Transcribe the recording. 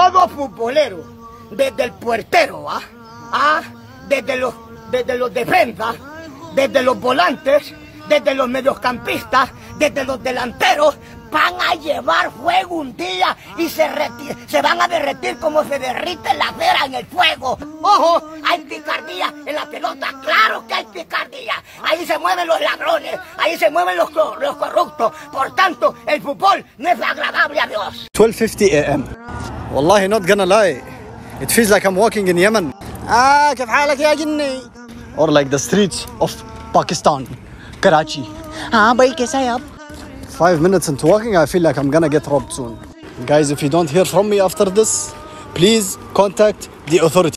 todo futbolero, desde el puertero, desde los defensas, desde los volantes, desde los mediocampistas, desde los delanteros, van a llevar fuego un día y se van a derretir como se derrite la cera en el fuego. ¡Ojo! Hay picardía en la pelota, claro que hay picardía. Ahí se mueven los ladrones, ahí se mueven los corruptos. Por tanto, el fútbol no es agradable a Dios. 12:50 a.m. Wallahi, not gonna lie, it feels like I'm walking in Yemen. كيف حالك يا جني? Or like the streets of Pakistan, Karachi. भाई कैसा है आप? 5 minutes into walking, I feel like I'm gonna get robbed soon. Guys, if you don't hear from me after this, please contact the authorities.